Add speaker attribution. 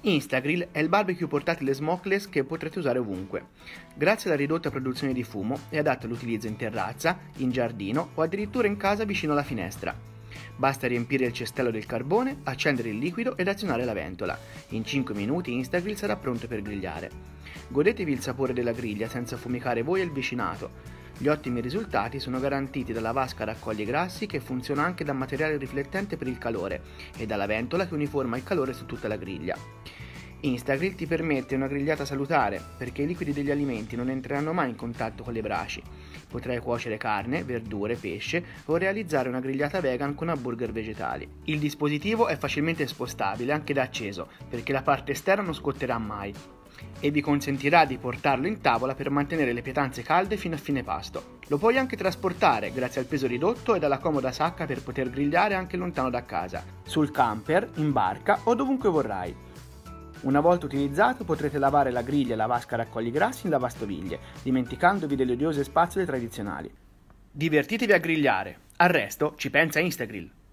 Speaker 1: Instagrill è il barbecue portatile smokeless che potrete usare ovunque. Grazie alla ridotta produzione di fumo è adatto all'utilizzo in terrazza, in giardino o addirittura in casa vicino alla finestra. Basta riempire il cestello del carbone, accendere il liquido ed azionare la ventola. In 5 minuti Instagrill sarà pronto per grigliare. Godetevi il sapore della griglia senza affumicare voi e il vicinato. Gli ottimi risultati sono garantiti dalla vasca a raccoglie grassi che funziona anche da materiale riflettente per il calore e dalla ventola che uniforma il calore su tutta la griglia. Instagrill ti permette una grigliata salutare perché i liquidi degli alimenti non entreranno mai in contatto con le braci. Potrai cuocere carne, verdure, pesce o realizzare una grigliata vegan con hamburger vegetali. Il dispositivo è facilmente spostabile anche da acceso perché la parte esterna non scotterà mai e vi consentirà di portarlo in tavola per mantenere le pietanze calde fino a fine pasto. Lo puoi anche trasportare grazie al peso ridotto e alla comoda sacca per poter grigliare anche lontano da casa, sul camper, in barca o dovunque vorrai. Una volta utilizzato potrete lavare la griglia e la vasca a raccogli grassi in lavastoviglie, dimenticandovi delle odiose spazzole tradizionali. Divertitevi a grigliare, al resto ci pensa Instagrill!